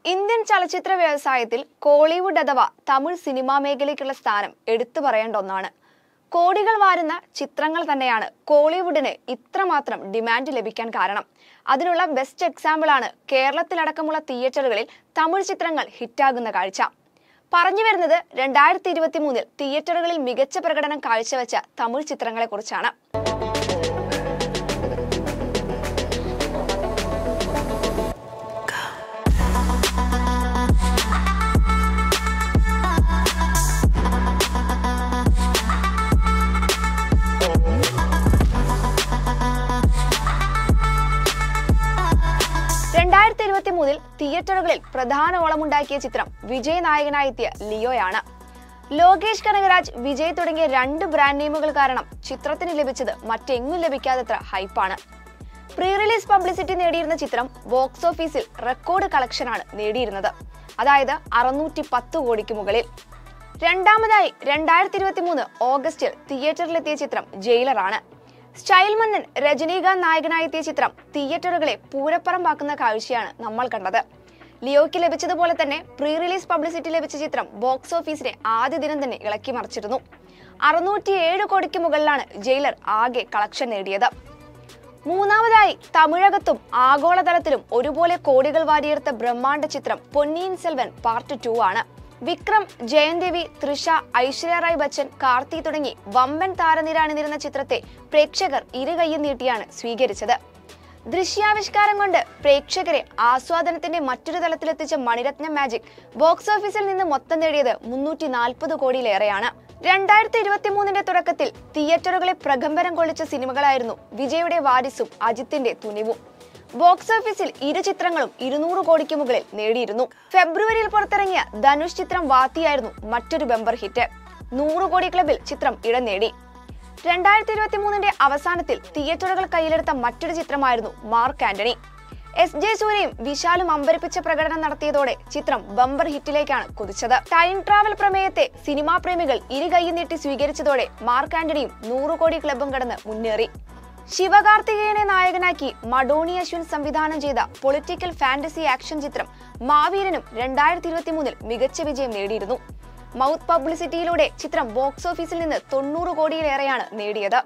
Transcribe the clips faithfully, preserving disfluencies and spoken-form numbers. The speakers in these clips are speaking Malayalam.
ഇന്ത്യൻ ചലച്ചിത്ര വ്യവസായത്തിൽ കോളിവുഡ് അഥവാ തമിഴ് സിനിമാ മേഖലയ്ക്കുള്ള സ്ഥാനം എടുത്തു പറയേണ്ട ഒന്നാണ്. കോടികൾ വാരുന്ന ചിത്രങ്ങൾ തന്നെയാണ് കോളിവുഡിന് ഇത്രമാത്രം ഡിമാൻഡ് ലഭിക്കാൻ കാരണം. അതിനുള്ള ബെസ്റ്റ് എക്സാമ്പിളാണ് കേരളത്തിലടക്കമുള്ള തിയേറ്ററുകളിൽ തമിഴ് ചിത്രങ്ങൾ ഹിറ്റാകുന്ന കാഴ്ച. പറഞ്ഞു വരുന്നത് രണ്ടായിരത്തി ഇരുപത്തി മൂന്നിൽ തിയേറ്ററുകളിൽ മികച്ച പ്രകടനം കാഴ്ചവെച്ച തമിഴ് ചിത്രങ്ങളെ കുറിച്ചാണ്. രണ്ടായിരത്തി ഇരുപത്തി മൂന്നിൽ തിയേറ്ററുകളിൽ പ്രധാന ഓളമുണ്ടാക്കിയ ചിത്രം വിജയ് നായകനായെത്തിയ ലിയോയാണ്. ലോകേഷ് കനകരാജ്, വിജയ് തുടങ്ങിയ രണ്ട് ബ്രാൻഡ് നെയിമുകൾ കാരണം ചിത്രത്തിന് ലഭിച്ചത് മറ്റെങ്ങും ലഭിക്കാത്തത്ര ഹൈപ്പാണ്. പ്രീ റിലീസ് പബ്ലിസിറ്റി നേടിയിരുന്ന ചിത്രം ബോക്സ് ഓഫീസിൽ റെക്കോർഡ് കളക്ഷനാണ് നേടിയിരുന്നത്, അതായത് അറുന്നൂറ്റി പത്ത് കോടിക്ക് മുകളിൽ. രണ്ടാമതായി രണ്ടായിരത്തി ഇരുപത്തി മൂന്ന് ഓഗസ്റ്റിൽ തിയേറ്ററിലെത്തിയ ചിത്രം ജയിലറാണ്. സ്റ്റൈൽ മന്നൻ രജനീകാന്ത് നായകനായെത്തിയ ചിത്രം തിയേറ്ററുകളെ പൂരപ്പറമ്പാക്കുന്ന കാഴ്ചയാണ് നമ്മൾ കണ്ടത്. ലിയോയ്ക്ക് ലഭിച്ചതുപോലെ തന്നെ പ്രീ റിലീസ് പബ്ലിസിറ്റി ലഭിച്ച ചിത്രം ബോക്സ് ഓഫീസിനെ ആദ്യ ദിനം തന്നെ ഇളക്കി മറിച്ചിരുന്നു. അറുന്നൂറ്റി ഏഴ് കോടിക്ക് മുകളിലാണ് ജയിലർ ആകെ കളക്ഷൻ നേടിയത്. മൂന്നാമതായി തമിഴകത്തും ആഗോളതലത്തിലും ഒരുപോലെ കോടികൾ വാരിയെടുത്ത ബ്രഹ്മാണ്ഡ ചിത്രം പൊന്നിയിൻ സെൽവൻ പാർട്ട് ടു ആണ്. വിക്രം, ജയൻ രവി, തൃഷ, ഐശ്വര്യ റായ് ബച്ചൻ, കാർത്തി തുടങ്ങി വമ്പൻ താരനിര അണിനിരുന്ന ചിത്രത്തെ പ്രേക്ഷകർ ഇരുകൈയും നീട്ടിയാണ് സ്വീകരിച്ചത്. ദൃശ്യാവിഷ്കാരം കൊണ്ട് പ്രേക്ഷകരെ ആസ്വാദനത്തിന്റെ മറ്റൊരു തലത്തിലെത്തിച്ച മണിരത്നം മാജിക് ബോക്സ് ഓഫീസിൽ നിന്ന് മൊത്തം നേടിയത് മുന്നൂറ്റി നാൽപ്പത് കോടിയിലേറെയാണ്. രണ്ടായിരത്തി ഇരുപത്തി മൂന്നിന്റെ തുടക്കത്തിൽ തിയേറ്ററുകളെ പ്രകമ്പനം കൊള്ളിച്ച സിനിമകളായിരുന്നു വിജയുടെ വാരിസും അജിത്തിന്റെ തുനിവും. ബോക്സ് ഓഫീസിൽ ഇരു ചിത്രങ്ങളും ഇരുന്നൂറ് കോടിക്ക് മുകളിൽ നേടിയിരുന്നു. ഫെബ്രുവരിയിൽ പുറത്തിറങ്ങിയ ധനുഷ് ചിത്രം വാത്തിയായിരുന്നു മറ്റൊരു ബമ്പർ ഹിറ്റ്. നൂറ് കോടി ക്ലബിൽ ചിത്രം ഇടം നേടി. രണ്ടായിരത്തി ഇരുപത്തി മൂന്നിന്റെ അവസാനത്തിൽ തിയേറ്ററുകൾ കയ്യിലെടുത്ത മറ്റൊരു ചിത്രമായിരുന്നു മാർക്ക് ആന്റണി. എസ് ജെ സൂര്യയും വിശാലും അമ്പരിപ്പിച്ച പ്രകടനം നടത്തിയതോടെ ചിത്രം ബമ്പർ ഹിറ്റിലേക്കാണ് കുതിച്ചത്. ടൈം ട്രാവൽ പ്രമേയത്തെ സിനിമാ പ്രേമികൾ ഇരുകൈയും നീട്ടി സ്വീകരിച്ചതോടെ മാർക്ക് ആന്റണിയും നൂറ് കോടി ക്ലബും കടന്ന് മുന്നേറി. ശിവകാർത്തികേയനെ നായകനാക്കി മഡോണി അശ്വിൻ സംവിധാനം ചെയ്ത പൊളിറ്റിക്കൽ ഫാന്റസി ആക്ഷൻ ചിത്രം മാവീരനും രണ്ടായിരത്തി ഇരുപത്തി മൂന്നിൽ മികച്ച വിജയം നേടിയിരുന്നു. മൗത്ത് പബ്ലിസിറ്റിയിലൂടെ ചിത്രം ബോക്സ് ഓഫീസിൽ നിന്ന് തൊണ്ണൂറ് കോടിയിലേറെയാണ് നേടിയത്.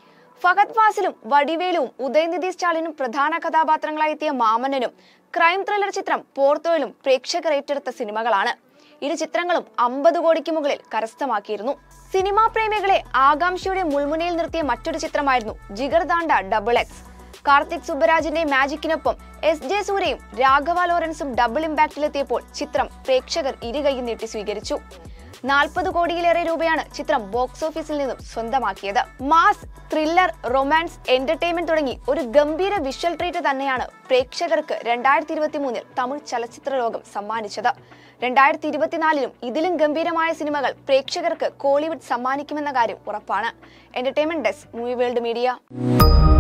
ഫഹദ് ഫാസിലും വടിവേലും ഉദയനിധി സ്റ്റാലിനും പ്രധാന കഥാപാത്രങ്ങളായെത്തിയ മാമന്നനും ക്രൈം ത്രില്ലർ ചിത്രം പോർത്തോയിലും പ്രേക്ഷകർ ഏറ്റെടുത്ത സിനിമകളാണ്. ഇരു ചിത്രങ്ങളും അമ്പത് കോടിക്ക് മുകളിൽ കരസ്ഥമാക്കിയിരുന്നു. സിനിമാ പ്രേമികളെ ആകാംക്ഷയുടെ മുൾമുനയിൽ നിർത്തിയ മറ്റൊരു ചിത്രമായിരുന്നു ജിഗർദാണ്ട ഡബിൾ എക്സ്. കാർത്തിക് സുബ്ബരാജിന്റെ മാജിക്കിനൊപ്പം എസ് ജെ സൂര്യയും രാഘവ ലോറൻസും ഡബിൾ ഇമ്പാക്റ്റിലെത്തിയപ്പോൾ ചിത്രം പ്രേക്ഷകർ ഇരുകൈയും നീട്ടി സ്വീകരിച്ചു. നാൽപ്പത് കോടിയിലേറെ രൂപയാണ് ചിത്രം ബോക്സ് ഓഫീസിൽ നിന്നും സ്വന്തമാക്കിയത്. മാസ്, ത്രില്ലർ, റൊമാൻസ്, എന്റർടൈൻമെന്റ് തുടങ്ങി ഒരു ഗംഭീര വിഷ്വൽ ട്രീറ്റ് തന്നെയാണ് പ്രേക്ഷകർക്ക് രണ്ടായിരത്തി ഇരുപത്തി മൂന്നിൽ തമിഴ് ചലച്ചിത്ര ലോകം സമ്മാനിച്ചത്. രണ്ടായിരത്തി ഇരുപത്തിനാലിലും ഇതിലും ഗംഭീരമായ സിനിമകൾ പ്രേക്ഷകർക്ക് കോളിവുഡ് സമ്മാനിക്കുമെന്ന കാര്യം ഉറപ്പാണ്. Entertainment desk, movie world media.